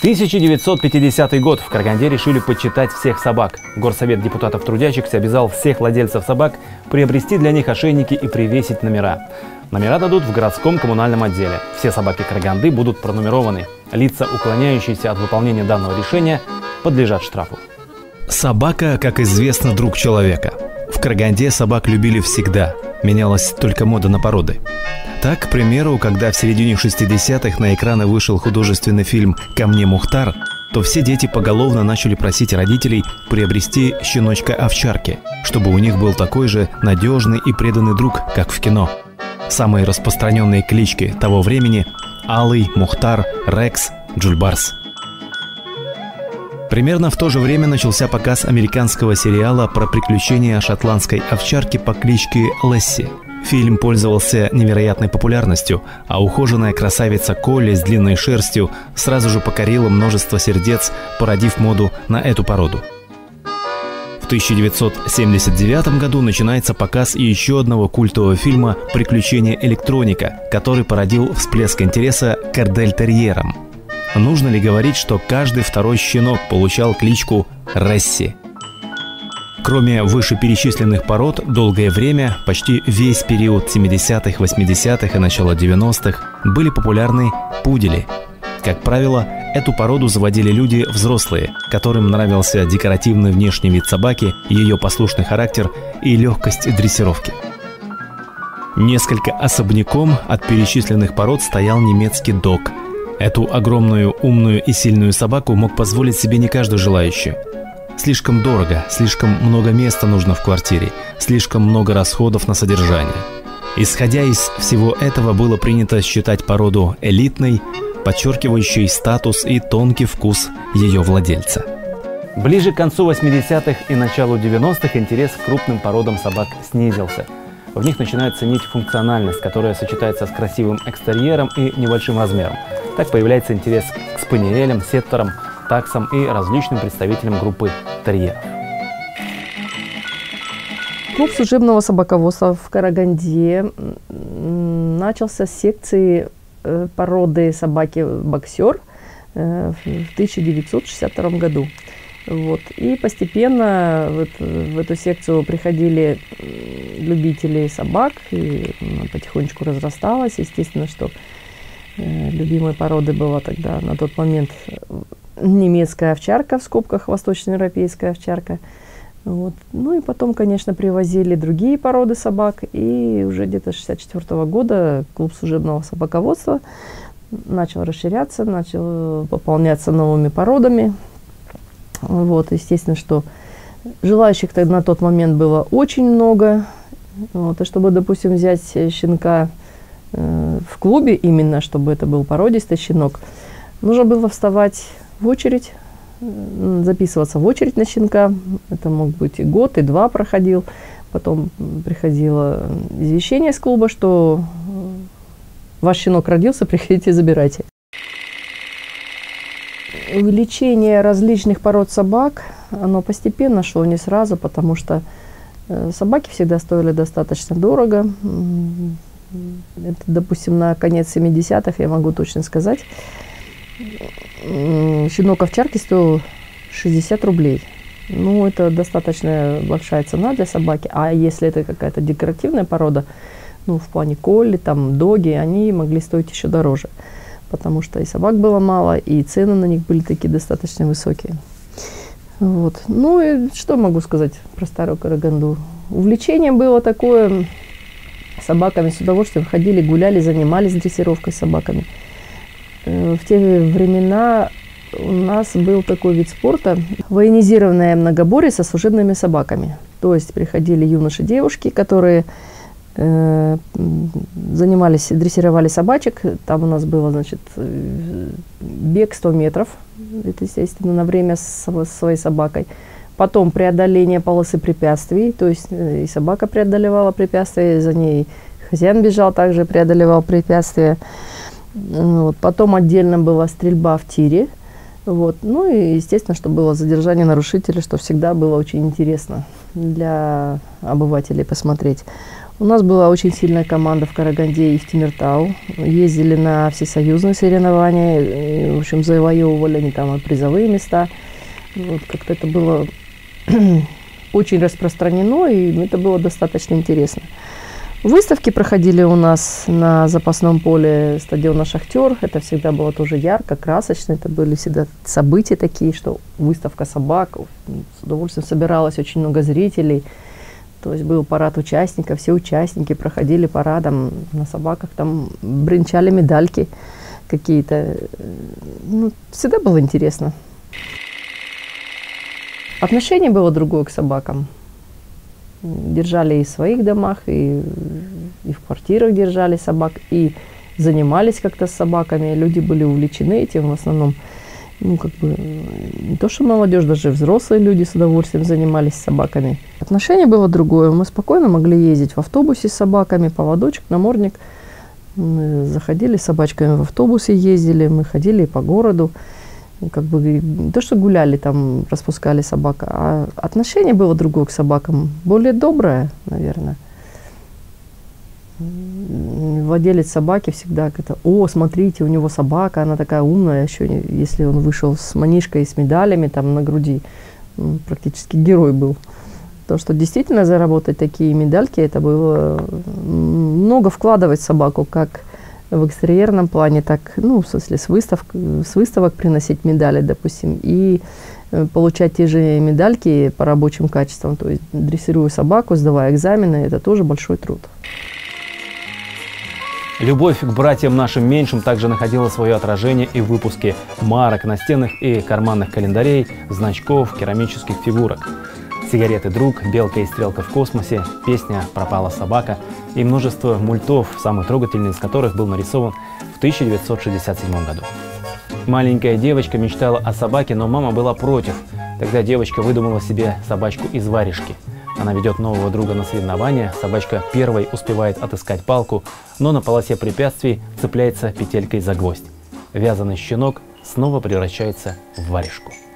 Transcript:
1950 год. В Караганде решили почитать всех собак. Горсовет депутатов трудящихся обязал всех владельцев собак приобрести для них ошейники и привесить номера. Номера дадут в городском коммунальном отделе. Все собаки Караганды будут пронумерованы. Лица, уклоняющиеся от выполнения данного решения, подлежат штрафу. Собака, как известно, друг человека. В Караганде собак любили всегда. Менялась только мода на породы. Так, к примеру, когда в середине 60-х на экраны вышел художественный фильм «Ко мне, Мухтар», то все дети поголовно начали просить родителей приобрести щеночка-овчарки, чтобы у них был такой же надежный и преданный друг, как в кино. Самые распространенные клички того времени – Алый, Мухтар, Рекс, Джульбарс. Примерно в то же время начался показ американского сериала про приключения шотландской овчарки по кличке Лесси. Фильм пользовался невероятной популярностью, а ухоженная красавица Колли с длинной шерстью сразу же покорила множество сердец, породив моду на эту породу. В 1979 году начинается показ еще одного культового фильма «Приключения электроника», который породил всплеск интереса к кордель-терьерам. Нужно ли говорить, что каждый второй щенок получал кличку Расси? Кроме вышеперечисленных пород, долгое время, почти весь период 70-х, 80-х и начала 90-х, были популярны пудели. Как правило, эту породу заводили люди взрослые, которым нравился декоративный внешний вид собаки, ее послушный характер и легкость дрессировки. Несколько особняком от перечисленных пород стоял немецкий дог. Эту огромную, умную и сильную собаку мог позволить себе не каждый желающий. Слишком дорого, слишком много места нужно в квартире, слишком много расходов на содержание. Исходя из всего этого, было принято считать породу элитной, подчеркивающей статус и тонкий вкус ее владельца. Ближе к концу 80-х и началу 90-х интерес к крупным породам собак снизился. В них начинают ценить функциональность, которая сочетается с красивым экстерьером и небольшим размером. Так появляется интерес к спаниелям, сеттерам, таксам и различным представителям группы терьеров. Клуб служебного собаководства в Караганде начался с секции породы собаки-боксер в 1962 году. Вот. И постепенно в эту секцию приходили любители собак, и потихонечку разрасталась. Естественно, что любимой породы была тогда на тот момент немецкая овчарка, в скобках восточноевропейская овчарка. Вот. Ну и потом, конечно, привозили другие породы собак. И уже где-то с 1964 года клуб служебного собаководства начал расширяться, начал пополняться новыми породами. Вот, естественно, что желающих на тот момент было очень много. Вот, и чтобы, допустим, взять щенка в клубе, именно чтобы это был породистый щенок, нужно было вставать в очередь, записываться в очередь на щенка. Это мог быть и год, и два проходил. Потом приходило извещение с клуба, что ваш щенок родился, приходите, забирайте. Увеличение различных пород собак, оно постепенно шло, не сразу, потому что собаки всегда стоили достаточно дорого. Это, допустим, на конец 70-х, я могу точно сказать, щенок овчарки стоил 60 рублей. Ну, это достаточно большая цена для собаки. А если это какая-то декоративная порода, ну, в плане колли, там, доги, они могли стоить еще дороже. Потому что и собак было мало, и цены на них были такие достаточно высокие. Вот. Ну, и что могу сказать про старую Караганду? Увлечение было такое, собаками с удовольствием ходили, гуляли, занимались дрессировкой с собаками. В те времена у нас был такой вид спорта – военизированное многоборье со служебными собаками. То есть приходили юноши, девушки, которые занимались, дрессировали собачек. Там у нас было, значит, бег 100 метров, это, естественно, на время с своей собакой. Потом преодоление полосы препятствий, то есть и собака преодолевала препятствия, за ней хозяин бежал, также преодолевал препятствия. Вот. Потом отдельно была стрельба в тире. Вот. Ну и, естественно, что было задержание нарушителя, что всегда было очень интересно для обывателей посмотреть. У нас была очень сильная команда в Караганде и в Тимиртау. Ездили на всесоюзные соревнования, и, в общем, завоевывали они там призовые места. Вот, как-то это было очень распространено, и это было достаточно интересно. Выставки проходили у нас на запасном поле стадиона «Шахтер». Это всегда было тоже ярко, красочно. Это были всегда события такие, что выставка собак. С удовольствием собиралось очень много зрителей. То есть был парад участников, все участники проходили парадом на собаках, там бренчали медальки какие-то. Ну, всегда было интересно. Отношение было другое к собакам. Держали и в своих домах, и в квартирах держали собак, и занимались как-то с собаками. Люди были увлечены этим в основном. Ну, как бы, не то, что молодежь, даже взрослые люди с удовольствием занимались собаками. Отношение было другое. Мы спокойно могли ездить в автобусе с собаками, поводочек, намордник. Мы заходили с собачками в автобусе, ездили, мы ходили по городу. Как бы, не то, что гуляли там, распускали собак, а отношение было другое к собакам, более доброе, наверное. Владелец собаки всегда говорит: о, смотрите, у него собака, она такая умная, еще если он вышел с манишкой и с медалями там на груди, практически герой был. То, что действительно заработать такие медальки, это было много вкладывать в собаку, как в экстерьерном плане, так, ну, в смысле, с выставок приносить медали, допустим, и получать те же медальки по рабочим качествам, то есть дрессируя собаку, сдавая экзамены, это тоже большой труд. Любовь к братьям нашим меньшим также находила свое отражение и в выпуске марок, настенных и карманных календарей, значков, керамических фигурок. «Сигареты, друг», «Белка и стрелка в космосе», песня «Пропала собака» и множество мультов, самый трогательный из которых был нарисован в 1967 году. Маленькая девочка мечтала о собаке, но мама была против. Тогда девочка выдумала себе собачку из варежки. Она ведет нового друга на соревнования, собачка первой успевает отыскать палку, но на полосе препятствий цепляется петелькой за гвоздь. Вязаный щенок снова превращается в варежку.